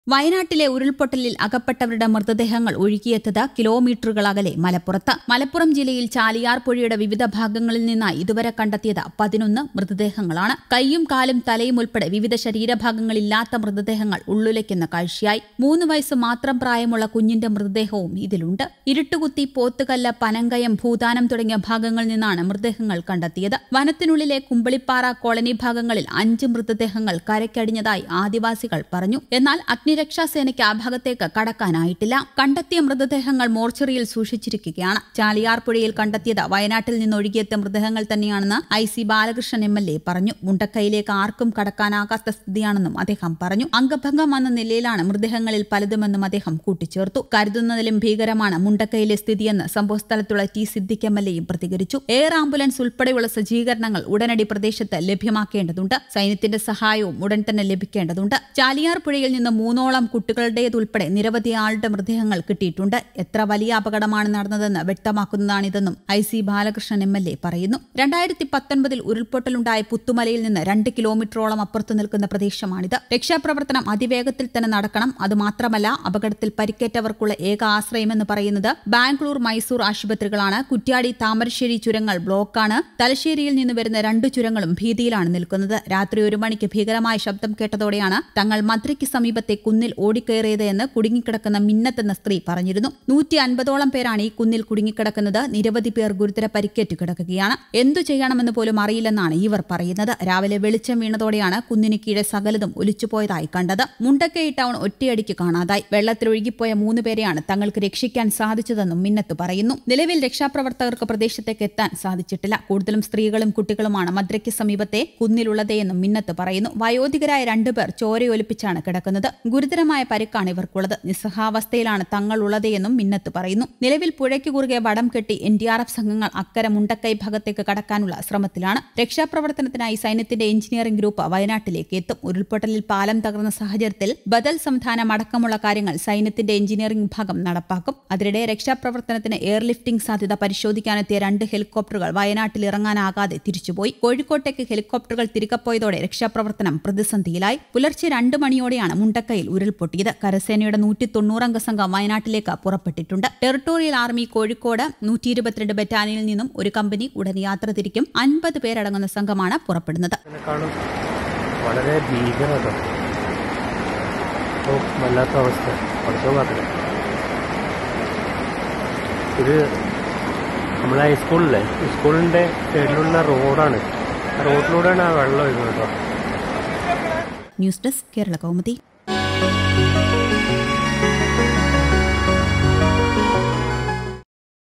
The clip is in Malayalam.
വയനാട്ടിലെ ഉരുൾപൊട്ടലിൽ അകപ്പെട്ടവരുടെ മൃതദേഹങ്ങൾ ഒഴുകിയെത്തത് കിലോമീറ്ററുകൾ അകലെ മലപ്പുറത്ത്. മലപ്പുറം ജില്ലയിൽ ചാലിയാർ പുഴയുടെ വിവിധ ഭാഗങ്ങളിൽ നിന്നായി ഇതുവരെ കണ്ടെത്തിയത് 11 മൃതദേഹങ്ങളാണ്. കൈയും കാലും തലയും ഉൾപ്പെടെ വിവിധ ശരീരഭാഗങ്ങളില്ലാത്ത മൃതദേഹങ്ങൾ ഉള്ളുലയ്ക്കുന്ന കാഴ്ചയായി. 3 വയസ്സ് മാത്രം പ്രായമുള്ള കുഞ്ഞിന്റെ മൃതദേഹവും ഇതിലുണ്ട്. ഇരുട്ടുകുത്തി, പോത്തുകല്ല്, പനങ്കയം, ഭൂതാനം തുടങ്ങിയ ഭാഗങ്ങളിൽ നിന്നാണ് മൃതദേഹങ്ങൾ കണ്ടെത്തിയത്. വനത്തിനുള്ളിലെ കുമ്പളിപ്പാറ കോളനി ഭാഗങ്ങളിൽ 5 മൃതദേഹങ്ങൾ കരയ്ക്കടിഞ്ഞതായി ആദിവാസികൾ പറഞ്ഞു. എന്നാൽ രക്ഷാസേനയ്ക്ക് ആ ഭാഗത്തേക്ക് കടക്കാനായിട്ടില്ല. കണ്ടെത്തിയ മൃതദേഹങ്ങൾ മോർച്ചറിയിൽ സൂക്ഷിച്ചിരിക്കുകയാണ്. ചാലിയാർ പുഴയിൽ കണ്ടെത്തിയത് വയനാട്ടിൽ നിന്നൊഴുകിയെത്തിയ മൃതദേഹങ്ങൾ തന്നെയാണെന്ന് IC ബാലകൃഷ്ണൻ MLA പറഞ്ഞു. മുണ്ടക്കൈയിലേക്ക് ആർക്കും കടക്കാനാകാത്ത സ്ഥിതിയാണെന്നും അദ്ദേഹം പറഞ്ഞു. അംഗഭംഗം വന്ന നിലയിലാണ് മൃതദേഹങ്ങളിൽ പലതുമെന്നും അദ്ദേഹം കൂട്ടിച്ചേർത്തു. കരുതുന്നതിലും ഭീകരമാണ് മുണ്ടക്കൈയിലെ സ്ഥിതിയെന്ന് സംഭവസ്ഥലത്തുള്ള T സിദ്ദിഖ് MLAയും പ്രതികരിച്ചു. എയർ ആംബുലൻസ് ഉൾപ്പെടെയുള്ള സജ്ജീകരണങ്ങൾ ഉടനടി പ്രദേശത്ത് ലഭ്യമാക്കേണ്ടതുണ്ട്. സൈന്യത്തിന്റെ സഹായവും ഉടൻ തന്നെ ലഭിക്കേണ്ടതുണ്ട്. ചാലിയാർ പുഴയിൽ നിന്ന് 3 കുട്ടികളുടേതുൾപ്പെടെ നിരവധി ആളുടെ മൃതദേഹങ്ങൾ കിട്ടിയിട്ടുണ്ട്. എത്ര വലിയ അപകടമാണ് നടന്നതെന്ന് വ്യക്തമാക്കുന്നതാണിതെന്നും IC ബാലകൃഷ്ണൻ MLA പറയുന്നു. 2019 ഉരുൾപൊട്ടലുണ്ടായ പുത്തുമലയിൽ നിന്ന് 2 കിലോമീറ്ററോളം അപ്പുറത്ത് നിൽക്കുന്ന പ്രദേശമാണിത്. രക്ഷാപ്രവർത്തനം അതിവേഗത്തിൽ തന്നെ നടക്കണം. അതുമാത്രമല്ല, അപകടത്തിൽ പരിക്കേറ്റവർക്കുള്ള ഏക ആശ്രയമെന്ന് പറയുന്നത് ബാംഗ്ലൂർ, മൈസൂർ ആശുപത്രികളാണ്. കുറ്റ്യാടി, താമരശ്ശേരി ചുരങ്ങൾ ബ്ലോക്കാണ്. തലശ്ശേരിയിൽ നിന്ന് വരുന്ന 2 ചുരങ്ങളും ഭീതിയിലാണ് നിൽക്കുന്നത്. രാത്രി 1 മണിക്ക് ഭീകരമായ ശബ്ദം കേട്ടതോടെയാണ് തങ്ങൾ മദ്രയ്ക്ക് സമീപത്തെ കുന്നിൽ ഓടിക്കയറിയത് എന്ന് കുടുങ്ങിക്കിടക്കുന്ന മിന്നത്ത് എന്ന സ്ത്രീ പറഞ്ഞിരുന്നു. 150ഓളം പേരാണ് ഈ കുന്നിൽ കുടുങ്ങിക്കിടക്കുന്നത്. നിരവധി പേർ ഗുരുതര പരിക്കേറ്റു കിടക്കുകയാണ്. എന്തു ചെയ്യണമെന്ന് പോലും അറിയില്ലെന്നാണ് ഇവർ പറയുന്നത്. രാവിലെ വെളിച്ചം വീണതോടെയാണ് കുന്നിന് കീഴെ സകലതും ഒലിച്ചുപോയതായി കണ്ടത്. മുണ്ടക്കൈ ടൗൺ ഒറ്റയടിക്ക് കാണാതായി. വെള്ളത്തിലൊഴുകിപ്പോയ 3 പേരെയാണ് തങ്ങൾക്ക് രക്ഷിക്കാൻ സാധിച്ചതെന്നും മിന്നത്ത് പറയുന്നു. നിലവിൽ രക്ഷാപ്രവർത്തകർക്ക് പ്രദേശത്തേക്ക് എത്താൻ സാധിച്ചിട്ടില്ല. കൂടുതലും സ്ത്രീകളും കുട്ടികളുമാണ് മദ്രയ്ക്ക് സമീപത്തെ കുന്നിലുള്ളതെന്നും മിന്നത്ത് പറയുന്നു. വയോധികരായ 2 പേർ ചോരയൊലിപ്പിച്ചാണ് കിടക്കുന്നത്. ഗുരുതരമായ പരിക്കാണ് ഇവർക്കുള്ളത്. നിസ്സഹാവസ്ഥയിലാണ് തങ്ങളുള്ളതെന്നും മിന്നത്ത് പറയുന്നു. നിലവിൽ പുഴയ്ക്ക് കുറുകെ വടം കെട്ടി NDRF സംഘങ്ങൾ അക്കരെ മുണ്ടക്കൈ ഭാഗത്തേക്ക് കടക്കാനുള്ള ശ്രമത്തിലാണ്. രക്ഷാപ്രവർത്തനത്തിനായി സൈന്യത്തിന്റെ എഞ്ചിനീയറിംഗ് ഗ്രൂപ്പ് വയനാട്ടിലേക്ക് എത്തും. ഉരുൾപൊട്ടലിൽ പാലം തകർന്ന സാഹചര്യത്തിൽ ബദൽ സംവിധാനം അടക്കമുള്ള കാര്യങ്ങൾ സൈന്യത്തിന്റെ എഞ്ചിനീയറിംഗ് വിഭാഗം നടപ്പാക്കും. അതിനിടെ രക്ഷാപ്രവർത്തനത്തിന് എയർലിഫ്റ്റിംഗ് സാധ്യത പരിശോധിക്കാനെത്തിയ 2 ഹെലികോപ്റ്ററുകൾ വയനാട്ടിൽ ഇറങ്ങാനാകാതെ തിരിച്ചുപോയി. കോഴിക്കോട്ടേക്ക് ഹെലികോപ്റ്ററുകൾ തിരികെപ്പോയതോടെ രക്ഷാപ്രവർത്തനം പ്രതിസന്ധിയിലായി. പുലർച്ചെ 2 മണിയോടെയാണ് മുണ്ടക്കൈയിൽ ഉരുൾപൊട്ടിയത്. കരസേനയുടെ 190 അംഗ സംഘം വയനാട്ടിലേക്ക് പുറപ്പെട്ടിട്ടുണ്ട്. ടെറിട്ടോറിയൽ ആർമി കോഴിക്കോട് 122 ബറ്റാലിയനിൽ നിന്നും ഒരു കമ്പനി ഉടൻ യാത്ര തിരിക്കും. 50 പേരടങ്ങുന്ന സംഘമാണ് പുറപ്പെടുന്നത്. വളരെ ഭീകരത, വല്ലാത്ത അവസ്ഥ. ഇത് നമ്മളെ സ്കൂളിലെ സ്കൂളിന്റെ സൈഡിലുള്ള റോഡാണ്. റോഡിലൂടെയാണ് ആ വെള്ളം ഒഴുകുന്നത്. News desk Kerala Kaumudi.